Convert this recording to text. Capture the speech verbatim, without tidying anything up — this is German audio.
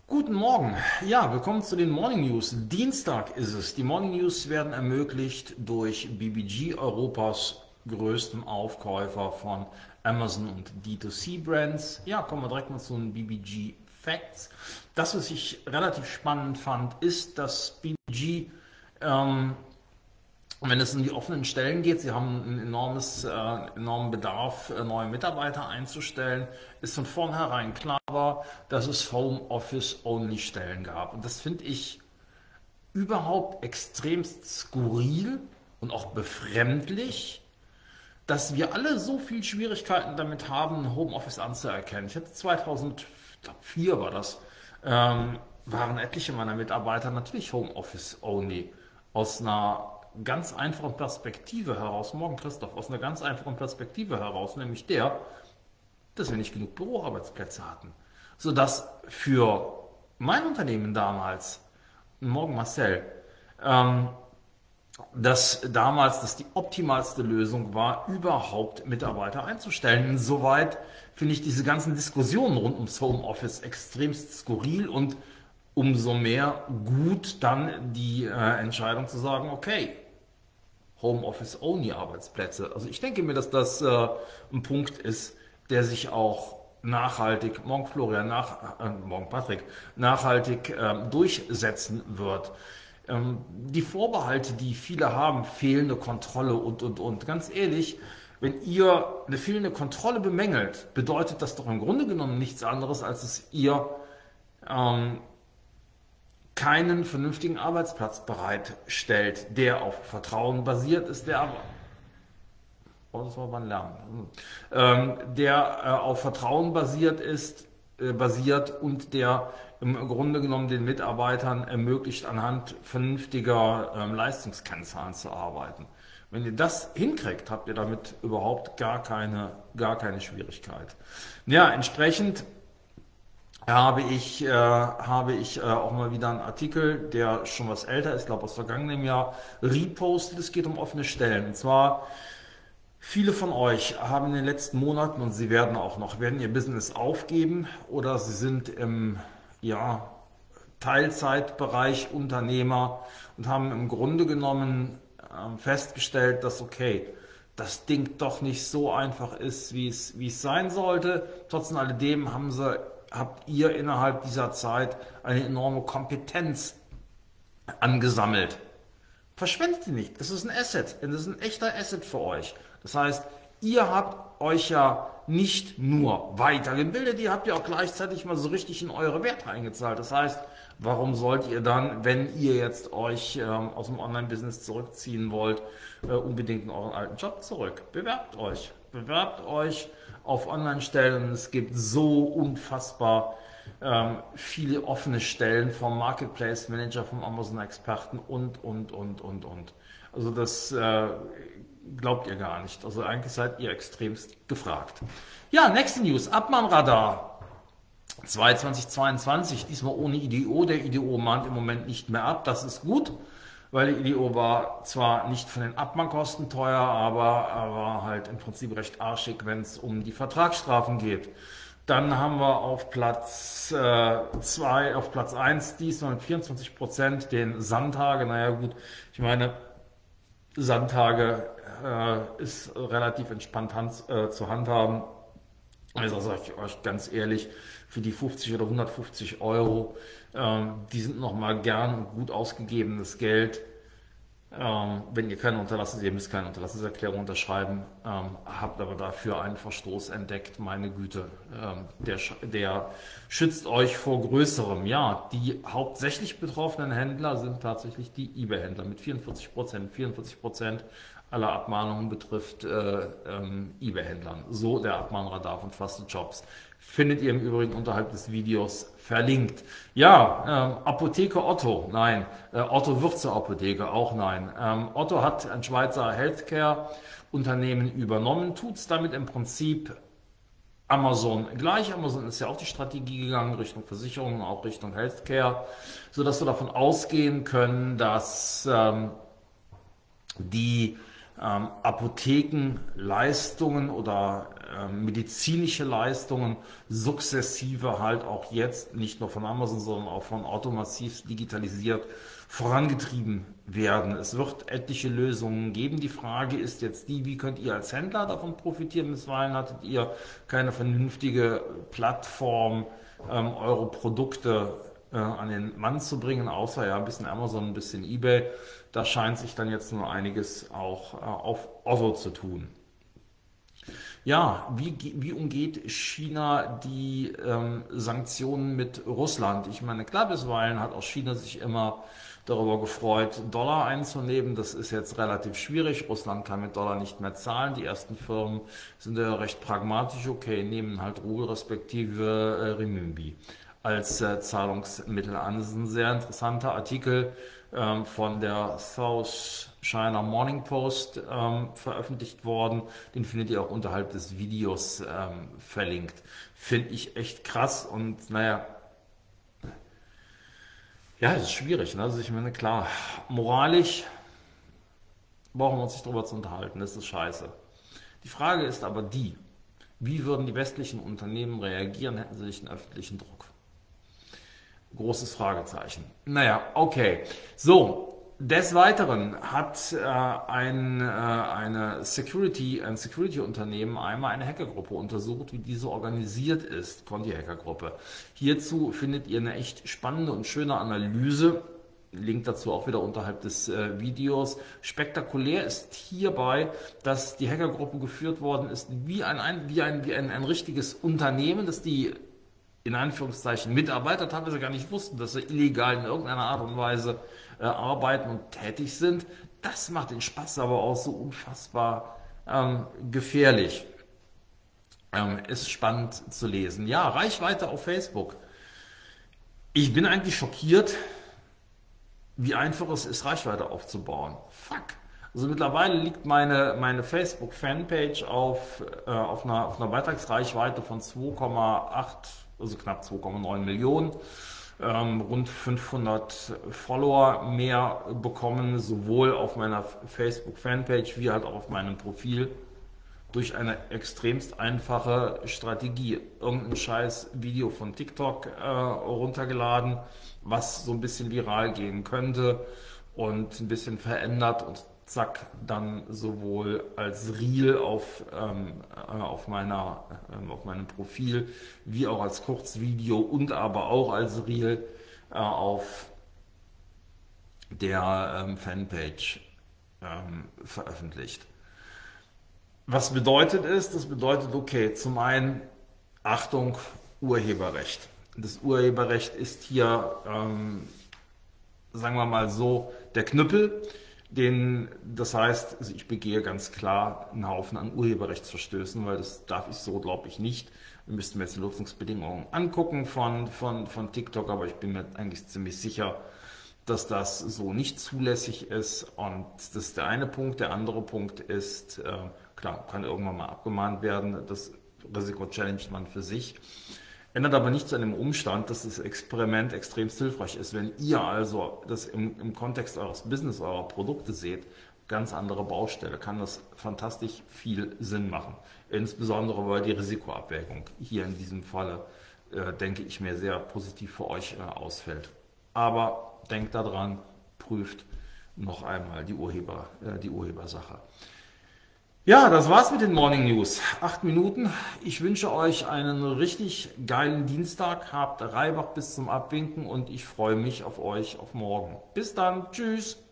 Guten Morgen. Ja, willkommen zu den Morning News. Dienstag ist es. Die Morning News werden ermöglicht durch B B G, Europas größten Aufkäufer von Amazon und D zwei C Brands. Ja, kommen wir direkt mal zu den B B G Facts. Das, was ich relativ spannend fand, ist, dass B B G ähm, wenn es um die offenen Stellen geht, sie haben einen enormes, äh, enormen Bedarf, äh, neue Mitarbeiter einzustellen, ist von vornherein klar war, dass es Homeoffice-Only-Stellen gab. Und das finde ich überhaupt extremst skurril und auch befremdlich, dass wir alle so viel Schwierigkeiten damit haben, ein Homeoffice anzuerkennen. Ich hatte zweitausendvier war das, ähm, waren etliche meiner Mitarbeiter natürlich Homeoffice-Only aus einer ganz einfachen Perspektive heraus, morgen Christoph, aus einer ganz einfachen Perspektive heraus, nämlich der, dass wir nicht genug Büroarbeitsplätze hatten. Sodass für mein Unternehmen damals, morgen Marcel, ähm, dass damals das die optimalste Lösung war, überhaupt Mitarbeiter einzustellen. Insoweit finde ich diese ganzen Diskussionen rund ums Homeoffice extremst skurril und umso mehr gut dann die äh, Entscheidung zu sagen, okay, Homeoffice-Only-Arbeitsplätze. Also ich denke mir, dass das äh, ein Punkt ist, der sich auch nachhaltig, morgen Florian, nach, äh, morgen Patrick, nachhaltig äh, durchsetzen wird. Ähm, die Vorbehalte, die viele haben, fehlende Kontrolle und, und, und. Ganz ehrlich, wenn ihr eine fehlende Kontrolle bemängelt, bedeutet das doch im Grunde genommen nichts anderes, als dass ihr ähm, keinen vernünftigen Arbeitsplatz bereitstellt, der auf Vertrauen basiert ist, der aber, oh, das war beim Lernen, ähm, der äh, auf Vertrauen basiert ist, äh, basiert und der im Grunde genommen den Mitarbeitern ermöglicht, anhand vernünftiger ähm, Leistungskennzahlen zu arbeiten. Wenn ihr das hinkriegt, habt ihr damit überhaupt gar keine, gar keine Schwierigkeit. Ja, entsprechend habe ich, äh, habe ich äh, auch mal wieder einen Artikel, der schon was älter ist, glaube aus vergangenem Jahr, repostet. Es geht um offene Stellen. Und zwar, viele von euch haben in den letzten Monaten, und sie werden auch noch, werden ihr Business aufgeben oder sie sind im ja, Teilzeitbereich Unternehmer und haben im Grunde genommen äh, festgestellt, dass okay, das Ding doch nicht so einfach ist, wie es, wie es sein sollte. Trotz alledem haben sie habt ihr innerhalb dieser Zeit eine enorme Kompetenz angesammelt. Verschwendet die nicht. Das ist ein Asset. Das ist ein echter Asset für euch. Das heißt, ihr habt euch ja nicht nur weitergebildet, ihr habt ja auch gleichzeitig mal so richtig in eure Werte eingezahlt. Das heißt, warum sollt ihr dann, wenn ihr jetzt euch ähm, aus dem Online-Business zurückziehen wollt, äh, unbedingt in euren alten Job zurück? Bewerbt euch. Bewerbt euch auf Online-Stellen. Es gibt so unfassbar ähm, viele offene Stellen vom Marketplace Manager, vom Amazon-Experten und, und, und, und, und. Also das äh, glaubt ihr gar nicht. Also eigentlich seid ihr extremst gefragt. Ja, nächste News. Abmahnradar zweitausendzweiundzwanzig, diesmal ohne I D O. Der I D O mahnt im Moment nicht mehr ab. Das ist gut, weil die I D O war zwar nicht von den Abmahnkosten teuer, aber, aber halt im Prinzip recht arschig, wenn es um die Vertragsstrafen geht. Dann haben wir auf Platz zwei, äh, auf Platz eins diesmal mit vierundzwanzig Prozent den Sandtage. Naja gut, ich meine, Sandtage äh, ist relativ entspannt hand, äh, zu handhaben. Also sage ich euch ganz ehrlich, für die fünfzig oder hundertfünfzig Euro, ähm, die sind nochmal gern und gut ausgegebenes Geld. Ähm, wenn ihr keine Unterlassens, ihr müsst keine Unterlassenserklärung unterschreiben, ähm, habt aber dafür einen Verstoß entdeckt, meine Güte, ähm, der, der schützt euch vor Größerem. Ja, die hauptsächlich betroffenen Händler sind tatsächlich die eBay-Händler mit vierundvierzig Prozent. vierundvierzig Prozent aller Abmahnungen betrifft äh, ähm, eBay-Händlern. So der Abmahnradar von Trusted Jobs. Findet ihr im Übrigen unterhalb des Videos verlinkt. Ja, ähm, Apotheke Otto, nein. Äh, Otto wird zur Apotheke, auch nein. Ähm, Otto hat ein Schweizer Healthcare-Unternehmen übernommen, tut es damit im Prinzip Amazon gleich. Amazon ist ja auch die Strategie gegangen, Richtung Versicherungen, auch Richtung Healthcare, sodass wir davon ausgehen können, dass ähm, die ähm, Apothekenleistungen oder äh, medizinische Leistungen sukzessive halt auch jetzt nicht nur von Amazon, sondern auch von Otto massiv digitalisiert vorangetrieben werden. Es wird etliche Lösungen geben. Die Frage ist jetzt die, wie könnt ihr als Händler davon profitieren? Bisweilen hattet ihr keine vernünftige Plattform, ähm, eure Produkte äh, an den Mann zu bringen, außer ja ein bisschen Amazon, ein bisschen eBay. Da scheint sich dann jetzt nur einiges auch äh, auf Otto zu tun. Ja, wie, wie umgeht China die ähm, Sanktionen mit Russland? Ich meine, klar, bisweilen hat auch China sich immer darüber gefreut, Dollar einzunehmen. Das ist jetzt relativ schwierig. Russland kann mit Dollar nicht mehr zahlen. Die ersten Firmen sind ja recht pragmatisch, okay, nehmen halt Rubel respektive äh, Renminbi als äh, Zahlungsmittel an. Das ist ein sehr interessanter Artikel ähm, von der South China Morning Post ähm, veröffentlicht worden. Den findet ihr auch unterhalb des Videos ähm, verlinkt. Finde ich echt krass und naja, ja, es ist schwierig. Ne? Also ich meine, klar, moralisch brauchen wir uns nicht drüber zu unterhalten, das ist scheiße. Die Frage ist aber die, wie würden die westlichen Unternehmen reagieren, hätten sie nicht einen öffentlichen Druck? Großes Fragezeichen. Naja, okay. So, des Weiteren hat äh, ein, äh, eine Security, ein Security-Unternehmen einmal eine Hackergruppe untersucht, wie diese organisiert ist, Conti-Hackergruppe. Hierzu findet ihr eine echt spannende und schöne Analyse. Link dazu auch wieder unterhalb des äh, Videos. Spektakulär ist hierbei, dass die Hackergruppe geführt worden ist wie ein, ein, wie ein, wie ein, ein richtiges Unternehmen, dass die in Anführungszeichen Mitarbeiter teilweise gar nicht wussten, dass sie illegal in irgendeiner Art und Weise äh, arbeiten und tätig sind. Das macht den Spaß aber auch so unfassbar ähm, gefährlich. Ähm, ist spannend zu lesen. Ja, Reichweite auf Facebook. Ich bin eigentlich schockiert, wie einfach es ist, Reichweite aufzubauen. Fuck. Also mittlerweile liegt meine, meine Facebook-Fanpage auf, äh, auf, einer, auf einer Beitragsreichweite von zwei Komma acht, also knapp zwei Komma neun Millionen, ähm, rund fünfhundert Follower mehr bekommen, sowohl auf meiner Facebook-Fanpage wie halt auch auf meinem Profil, durch eine extremst einfache Strategie. Irgendein scheiß Video von TikTok äh, runtergeladen, was so ein bisschen viral gehen könnte und ein bisschen verändert und zack, dann sowohl als Reel auf, ähm, auf, meiner, ähm, auf meinem Profil, wie auch als Kurzvideo und aber auch als Reel äh, auf der ähm, Fanpage ähm, veröffentlicht. Was bedeutet es? Das bedeutet, okay, zum einen, Achtung, Urheberrecht. Das Urheberrecht ist hier, ähm, sagen wir mal so, der Knüppel. Den, das heißt, also ich begehe ganz klar einen Haufen an Urheberrechtsverstößen, weil das darf ich so, glaube ich, nicht. Wir müssten mir jetzt die Nutzungsbedingungen angucken von, von, von TikTok, aber ich bin mir eigentlich ziemlich sicher, dass das so nicht zulässig ist. Und das ist der eine Punkt. Der andere Punkt ist, äh, klar, kann irgendwann mal abgemahnt werden. Das Risiko challenged man für sich. Ändert aber nichts an dem Umstand, dass das Experiment extrem hilfreich ist. Wenn ihr also das im, im Kontext eures Business, eurer Produkte seht, ganz andere Baustelle, kann das fantastisch viel Sinn machen. Insbesondere weil die Risikoabwägung hier in diesem Falle, äh, denke ich mir, sehr positiv für euch äh, ausfällt. Aber denkt daran, prüft noch einmal die, Urheber, äh, die Urhebersache. Ja, das war's mit den Morning News. Acht Minuten. Ich wünsche euch einen richtig geilen Dienstag. Habt Reibach bis zum Abwinken und ich freue mich auf euch auf morgen. Bis dann. Tschüss.